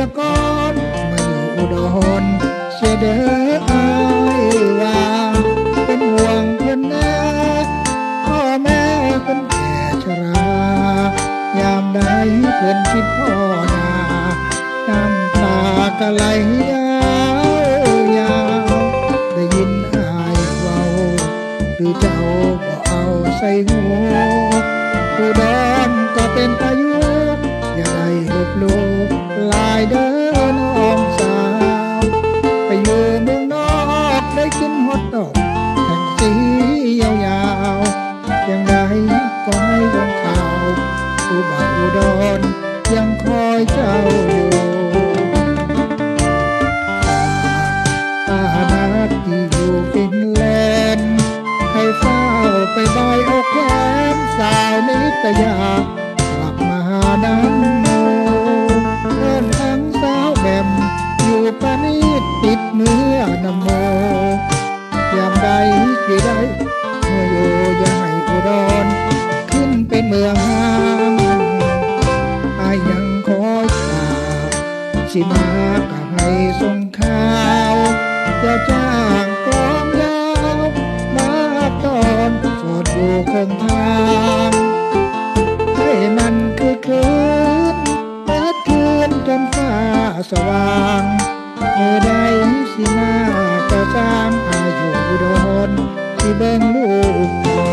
ก่อนมาอยู่อุดรเสียเด้ออ้ายว่าเป็นห่วงเพิ่นแน่พ่อแม่เพิ่นแก่ชรายามใดเพิ่นคิดพ่อนาน้ำตาก็ไหลยาวได้ยินอ้ายเว้าหรือเจ้าบ่เอาใส่หูอุดรก็เป็นอายุอย่าได้ลบลูลายเด้อน้องสาวไปอยู่เมืองนอกได้กินฮอตดอกแท็กซี่ยาวๆยังไงก็ให้ลงข่าวผู้บ่าวอุดรยังคอยเจ้าอยู่อาณาที่อยู่ฟินแลนด์ให้เฝ้าไปบายเอาแขนสาวนิตยากลับมาหาน้ำโมเดินทั้งสาวแบมอยู่ปานีติดเนื้อนำโมยามใดที่ได้เมื่ออยู่ยังให้อุดรขึ้นเป็นเมืองงามอายังคอยข่าวสิมาก็ให้ส่งข่าวจะจ้างกลองยาวมาตอนสอดอยู่ข้างทางให้มันคือคืนเปิดคืนจนฟ้าสว่างเมื่อใดสิมาก็สร้างอายุอุดรที่เบิ่งลูกตา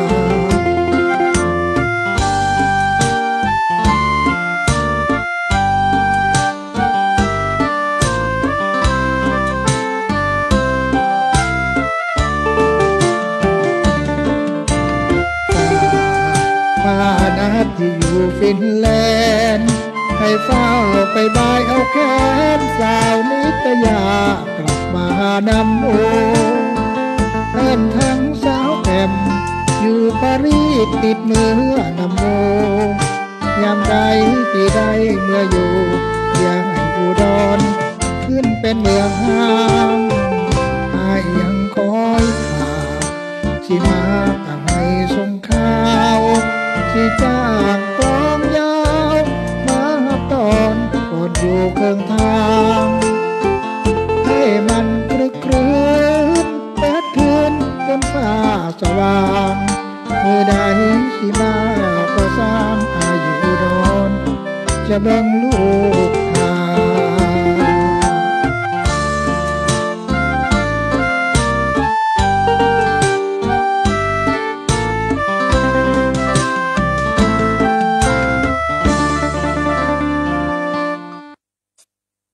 ที่อยู่ฟินแลนด์ให้เฝ้าไปบายเอาแขนสาวนิตยากลับมานำโอเดินทั้งสาวแผ่มอยู่ปารีสติดเมือนำโมยามใดที่ได้เมื่ออยู่ยังให้อุดรขึ้นเป็นเมืองห้างอ้ายยังคอยข่าวสิมาก็ให้ส่งข่าวสิจ้างกลองยาวมาตอนกดอยู่เครื่องทางให้มันคลึกครื้นเปิดคืนจนฟ้าสว่างเมื่อใดสิมาก็สร้างอายุอุดรจะเบิ่งลูก